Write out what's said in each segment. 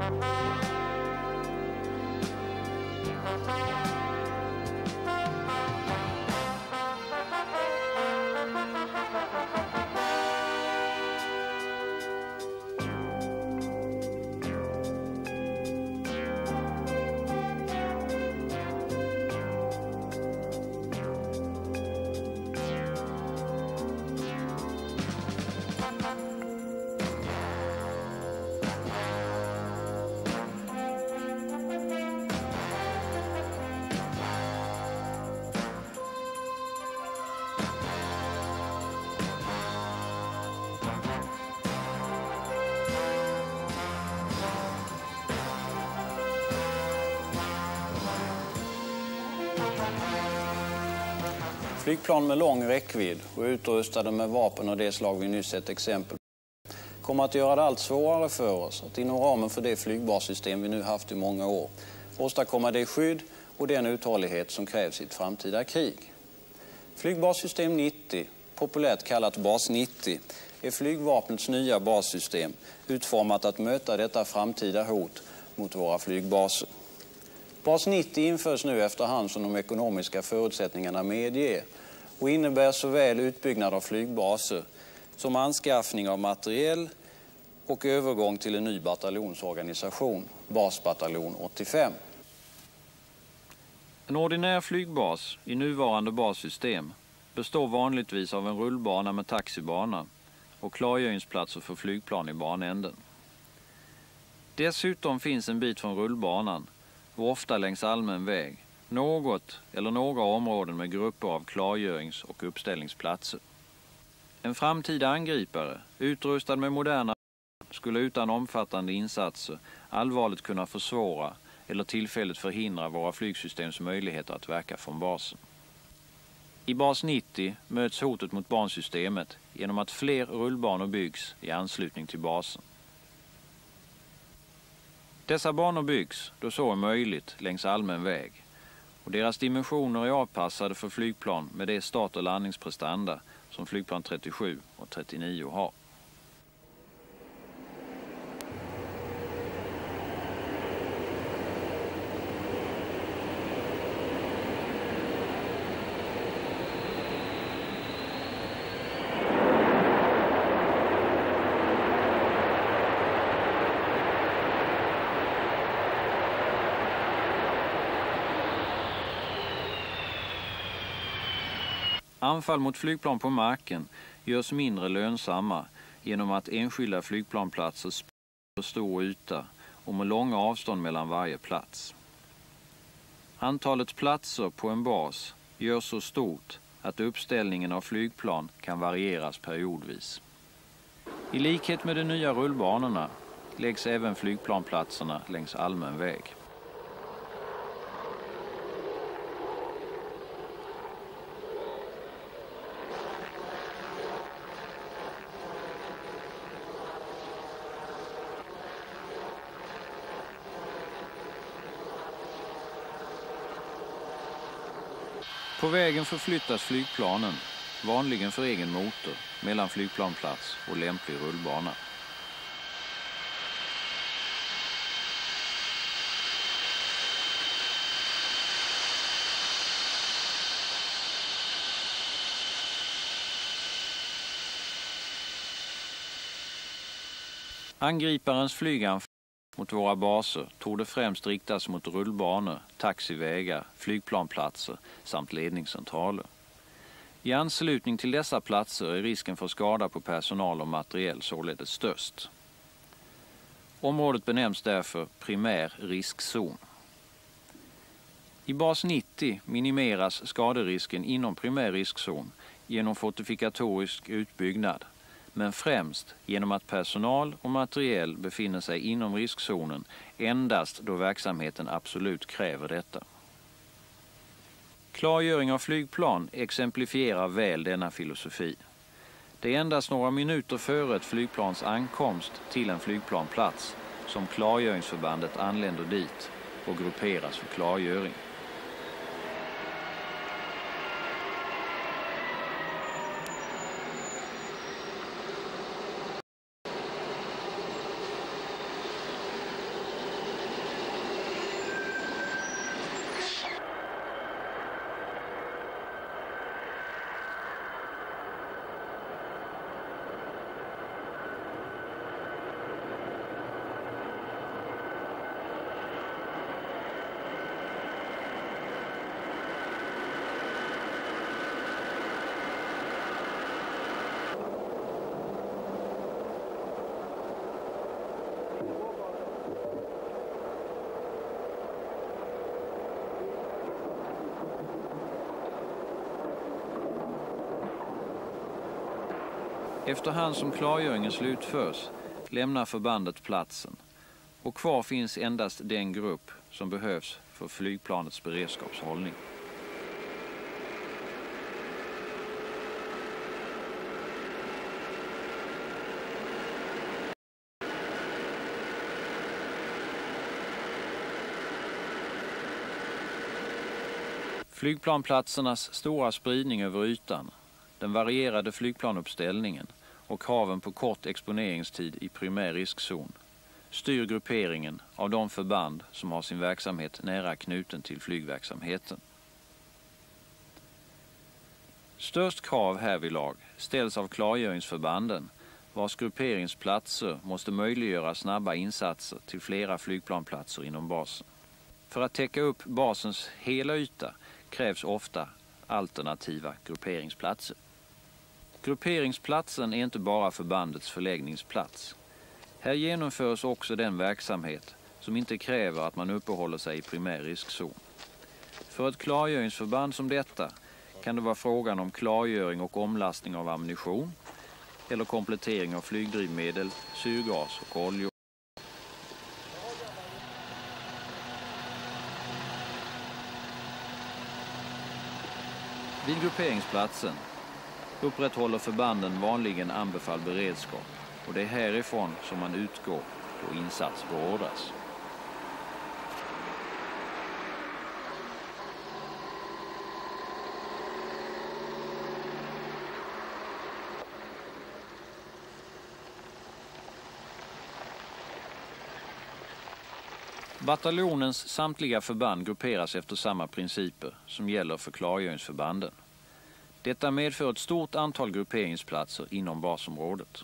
Flygplan med lång räckvidd och utrustade med vapen och det slag vi nyss sett exempel på kommer att göra det allt svårare för oss att inom ramen för det flygbassystem vi nu haft i många år åstadkomma det skydd och den uthållighet som krävs i ett framtida krig. Flygbassystem 90, populärt kallat Bas 90, är flygvapnets nya bassystem utformat att möta detta framtida hot mot våra flygbaser. Bas 90 införs nu efterhand som de ekonomiska förutsättningarna medger och innebär såväl utbyggnad av flygbaser som anskaffning av materiel och övergång till en ny bataljonsorganisation, basbataljon 85. En ordinär flygbas i nuvarande bassystem består vanligtvis av en rullbana med taxibana och klargöringsplatser för flygplan i banänden. Dessutom finns en bit från rullbanan och ofta längs allmän väg något eller några områden med grupper av klargörings- och uppställningsplatser. En framtida angripare, utrustad med moderna skulle utan omfattande insatser allvarligt kunna försvåra eller tillfälligt förhindra våra flygsystems möjligheter att verka från basen. I Bas 90 möts hotet mot bansystemet genom att fler rullbanor byggs i anslutning till basen. Dessa banor byggs, då så är möjligt, längs allmän väg och deras dimensioner är avpassade för flygplan med det start- och landningsprestanda som flygplan 37 och 39 har. Anfall mot flygplan på marken görs mindre lönsamma genom att enskilda flygplanplatser sprids på stor yta och med långa avstånd mellan varje plats. Antalet platser på en bas görs så stort att uppställningen av flygplan kan varieras periodvis. I likhet med de nya rullbanorna läggs även flygplanplatserna längs allmän väg. På vägen förflyttas flygplanen, vanligen för egen motor, mellan flygplanplats och lämplig rullbana. Angriparens flyganfall mot våra baser torde främst riktas mot rullbanor, taxivägar, flygplanplatser samt ledningscentraler. I anslutning till dessa platser är risken för skada på personal och materiell således störst. Området benämns därför primär riskzon. I Bas 90 minimeras skaderisken inom primär riskzon genom fortifikatorisk utbyggnad, men främst genom att personal och materiel befinner sig inom riskzonen endast då verksamheten absolut kräver detta. Klargöring av flygplan exemplifierar väl denna filosofi. Det är endast några minuter före ett flygplans ankomst till en flygplanplats som klargöringsförbandet anländer dit och grupperas för klargöring. Efterhand som klargöringen slutförs lämnar förbandet platsen och kvar finns endast den grupp som behövs för flygplanets beredskapshållning. Flygplanplatsernas stora spridning över ytan, den varierade flygplanuppställningen och kraven på kort exponeringstid i primär riskzon styr grupperingen av de förband som har sin verksamhet nära knuten till flygverksamheten. Störst krav härvidlag ställs av klargöringsförbanden, vars grupperingsplatser måste möjliggöra snabba insatser till flera flygplanplatser inom basen. För att täcka upp basens hela yta krävs ofta alternativa grupperingsplatser. Grupperingsplatsen är inte bara förbandets förläggningsplats. Här genomförs också den verksamhet som inte kräver att man uppehåller sig i primär riskzon. För ett klargöringsförband som detta kan det vara frågan om klargöring och omlastning av ammunition eller komplettering av flygdrivmedel, syrgas och oljor. Vid grupperingsplatsen upprätthåller förbanden vanligen anbefalld beredskap och det är härifrån som man utgår då insats beordras. Bataljonens samtliga förband grupperas efter samma principer som gäller för klargöringsförbanden. Detta medför ett stort antal grupperingsplatser inom basområdet.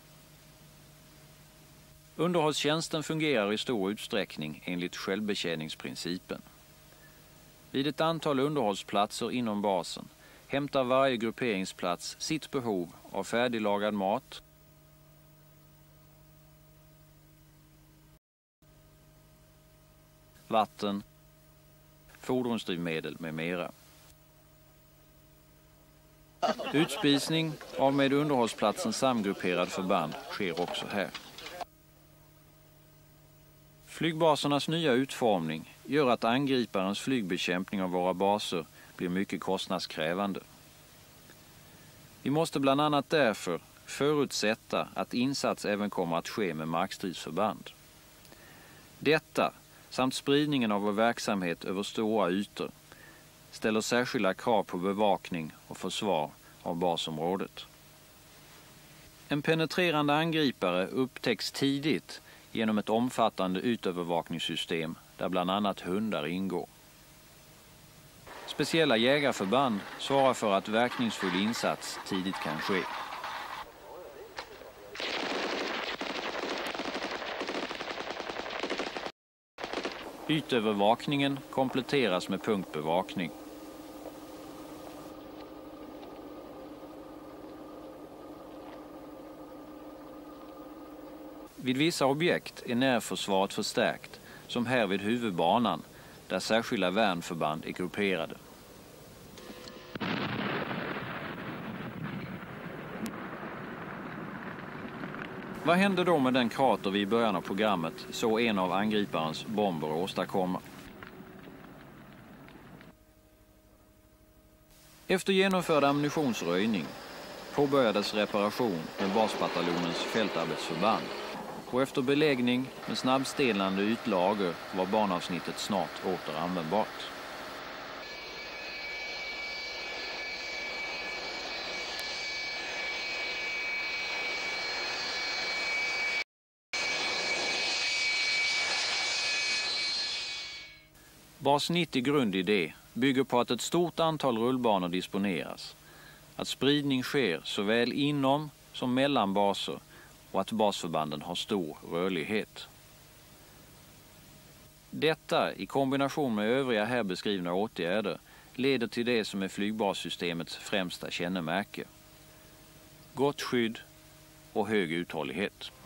Underhållstjänsten fungerar i stor utsträckning enligt självbetjäningsprincipen. Vid ett antal underhållsplatser inom basen hämtar varje grupperingsplats sitt behov av färdiglagad mat, vatten, fordonsdrivmedel med mera. Utspisning av med underhållsplatsen samgrupperad förband sker också här. Flygbasernas nya utformning gör att angriparens flygbekämpning av våra baser blir mycket kostnadskrävande. Vi måste bland annat därför förutsätta att insats även kommer att ske med markstridsförband. Detta samt spridningen av vår verksamhet över stora ytor ställer särskilda krav på bevakning och försvar av basområdet. En penetrerande angripare upptäcks tidigt genom ett omfattande ytövervakningssystem där bland annat hundar ingår. Speciella jägarförband svarar för att verkningsfull insats tidigt kan ske. Ytövervakningen kompletteras med punktbevakning. Vid vissa objekt är närförsvaret förstärkt, som här vid huvudbanan, där särskilda värnförband är grupperade. Vad händer då med den krater vi i början av programmet så en av angriparens bomber åstadkomma? Efter genomförd ammunitionsröjning påbörjades reparation med basbataljonens fältarbetsförband och efter beläggning med snabbstelnande ytlager var banavsnittet snart åter användbart. Bas 90 grundidé bygger på att ett stort antal rullbanor disponeras, att spridning sker såväl inom som mellan baser och att basförbanden har stor rörlighet. Detta i kombination med övriga här beskrivna åtgärder leder till det som är flygbassystemets främsta kännemärke: gott skydd och hög uthållighet.